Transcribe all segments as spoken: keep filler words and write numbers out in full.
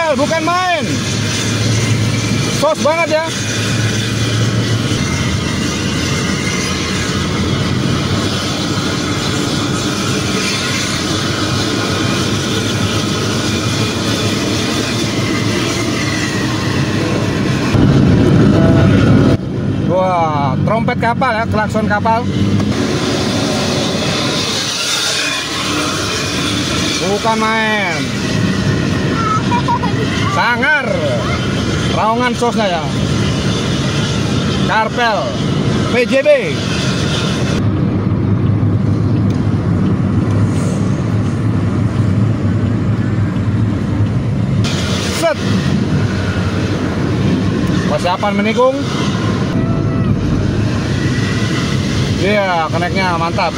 Karpel bukan main. Sos banget ya. Wah, trompet kapal ya, klakson kapal. Bukan main. Sangar. Raungan sosnya ya. Karpel P J B. Set. Persiapan menikung. Iya, yeah, koneknya mantap.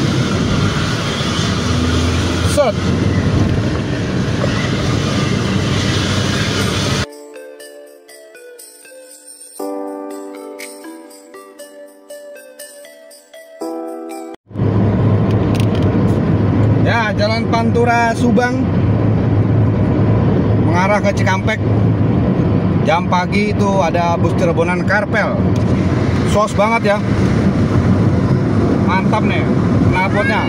Set. Ya, Jalan Pantura Subang mengarah ke Cikampek. Jam pagi itu ada bus Cirebonan Karpel. Sos banget ya. Mantap nih knalpotnya.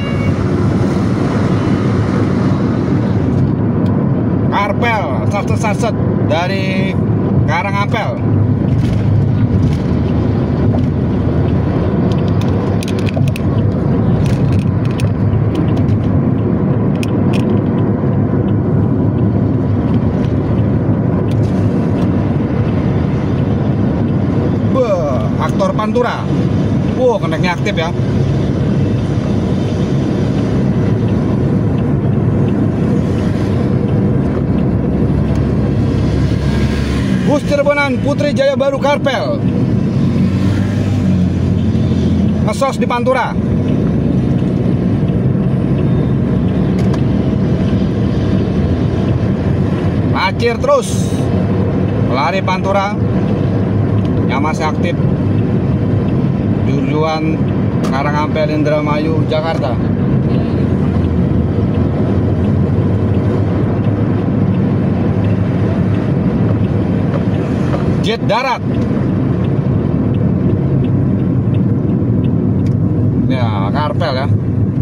Karpel saset-saset dari Karangampel. Beuh, aktor Pantura. Wow, koneknya aktif ya. Bus Cirebonan Putri Jaya Baru Karpel ngesos di Pantura. Lacir terus lari Pantura yang masih aktif. Tujuan Karangampel, Indramayu, Jakarta. Jet darat. Ya, Karpel ya.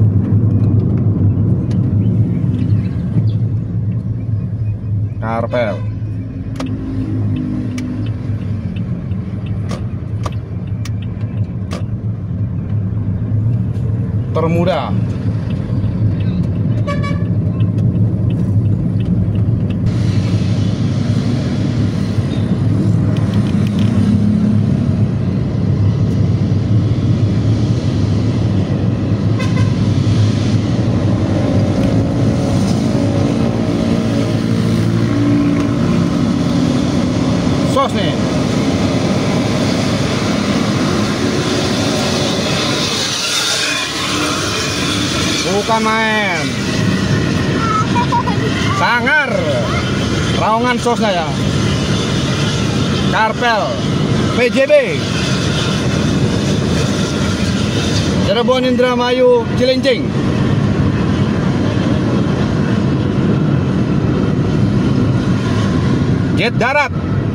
Karpel. Termuda. Sos nih. Bukan main. Sangar. Raungan sosnya ya. Karpel P J B. Cirebon, Indramayu, Cilincing. Jet darat.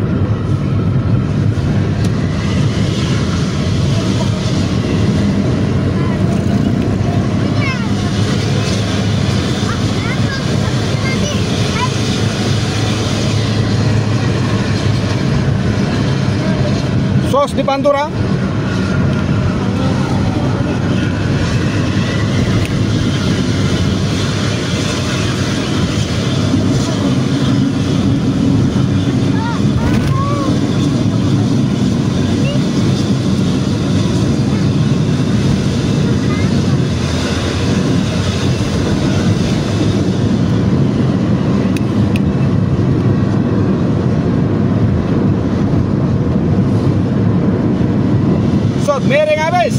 Sos di Pantura. Miring habis.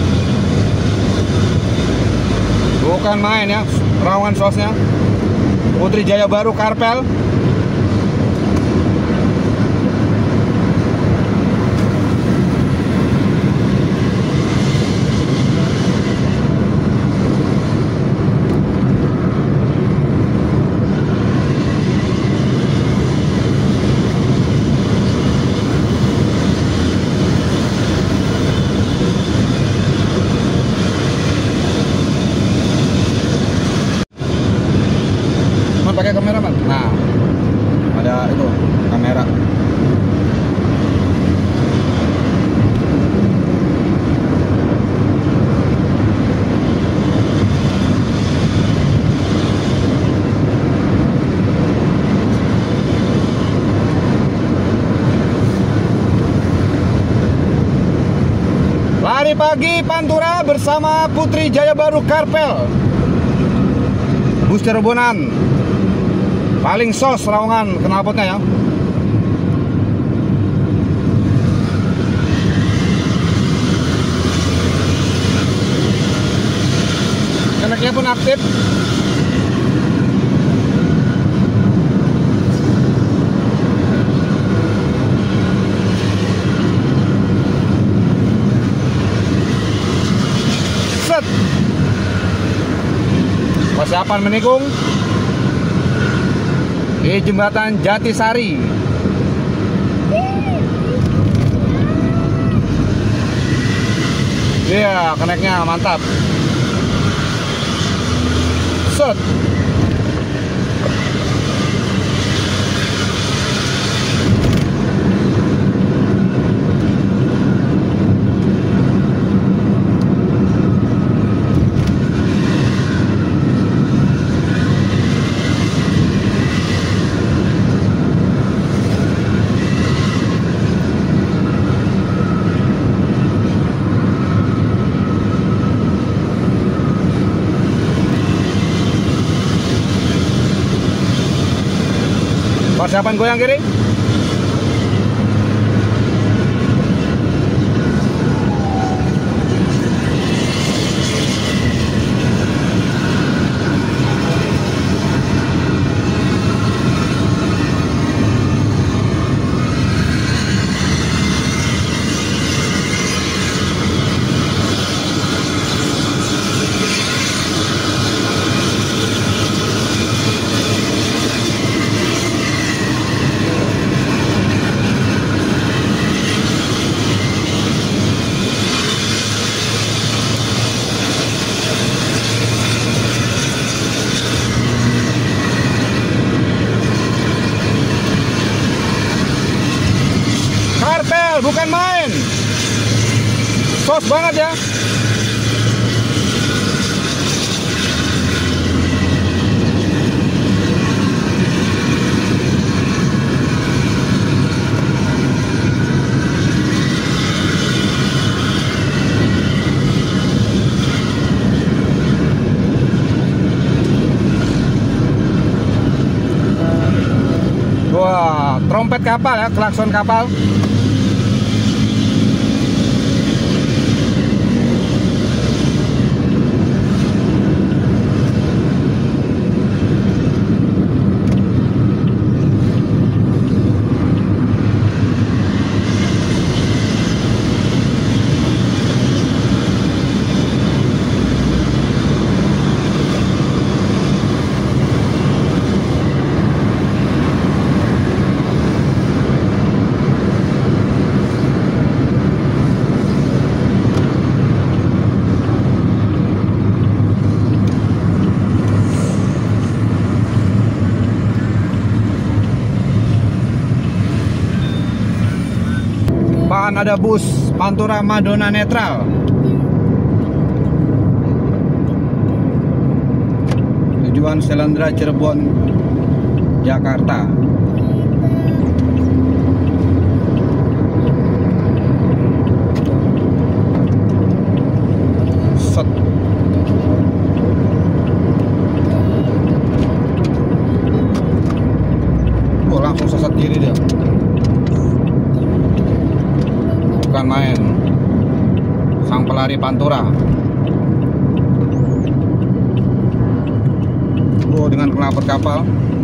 Bukan main ya, raungan sosnya. Putri Jaya Baru Karpel. Pakai kamera, Bang. Nah, ada itu kamera. Lari pagi Pantura bersama Putri Jaya Baru Karpel. Bus Cirebonan. Paling sos Rawangan knalpotnya ya. Keneknya pun aktif. Set. Persiapan menikung di jembatan Jatisari. Iya, keneknya mantap. Set. Persiapan goyang kiri. Bukan main, sos banget ya. Wah, trompet kapal ya, klakson kapal. Bahkan ada bus Pantura Madonna Netral. Tujuan Selendra Cirebon, Jakarta. Set. Oh, langsung sesat kiri dia. Bukan main, sang pelari Pantura. Panturo dengan knalpot kapal.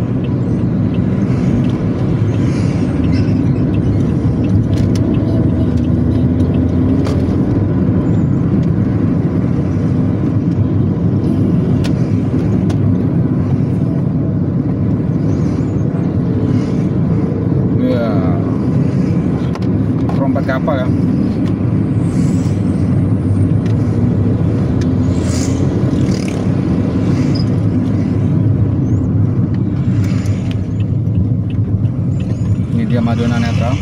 Ya, trompet kapal ya. Dia Madonna netral.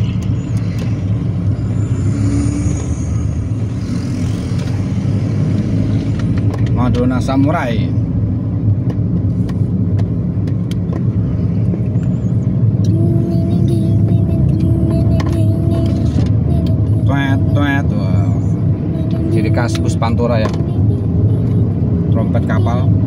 Madonna Samurai. Tuet tuet. Wow. Ciri khas bus Pantura ya. Trompet kapal.